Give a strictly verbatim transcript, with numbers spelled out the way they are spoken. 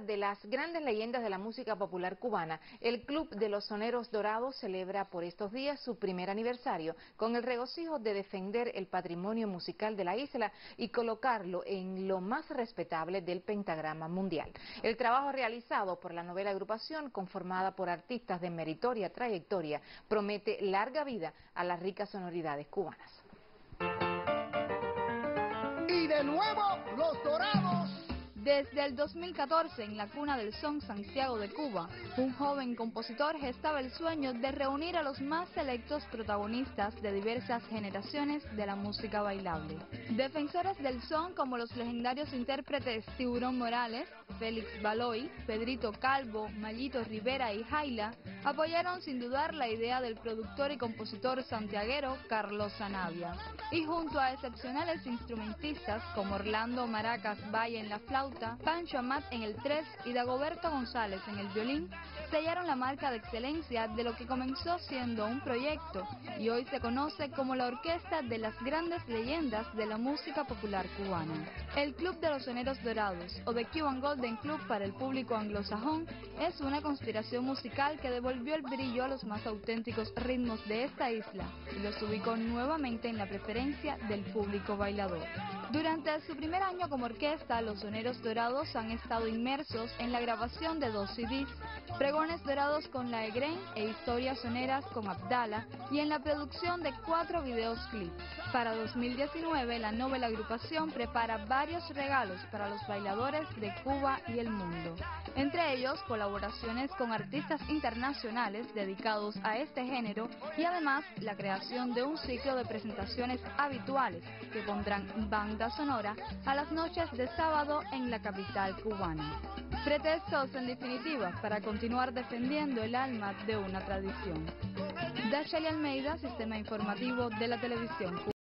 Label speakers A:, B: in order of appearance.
A: de las grandes leyendas de la música popular cubana, el Club de los Soneros Dorados celebra por estos días su primer aniversario, con el regocijo de defender el patrimonio musical de la isla y colocarlo en lo más respetable del pentagrama mundial. El trabajo realizado por la novela agrupación, conformada por artistas de meritoria trayectoria, promete larga vida a las ricas sonoridades cubanas.
B: Y de nuevo, los Dorados.
C: Desde el dos mil catorce, en la cuna del son Santiago de Cuba, un joven compositor gestaba el sueño de reunir a los más selectos protagonistas de diversas generaciones de la música bailable. Defensores del son como los legendarios intérpretes Tiburón Morales, Félix Baloy, Pedrito Calvo, Mayito Rivera y Jaila apoyaron sin dudar la idea del productor y compositor santiaguero Carlos Zanabia. Y junto a excepcionales instrumentistas como Orlando Maracas Valle en la flauta, Pancho Amat en el tres y Dagoberto González en el violín, sellaron la marca de excelencia de lo que comenzó siendo un proyecto y hoy se conoce como la orquesta de las grandes leyendas de la música popular cubana. El Club de los Soneros Dorados, o The Cuban Golden Club para el público anglosajón, es una conspiración musical que devolvió el brillo a los más auténticos ritmos de esta isla y los ubicó nuevamente en la preferencia del público bailador. Durante su primer año como orquesta, los Soneros Dorados han estado inmersos en la grabación de dos C Ds, Pregones Dorados con la Egren e Historias Soneras con Abdala, y en la producción de cuatro videos clips. Para dos mil diecinueve, la novela agrupación prepara varios regalos para los bailadores de Cuba y el mundo. Entre ellos, colaboraciones con artistas internacionales dedicados a este género y además la creación de un ciclo de presentaciones habituales que pondrán banda sonora a las noches de sábado en la capital cubana. Pretextos, en definitiva, para continuar defendiendo el alma de una tradición. Dachely Almeida, Sistema Informativo de la Televisión Cubana.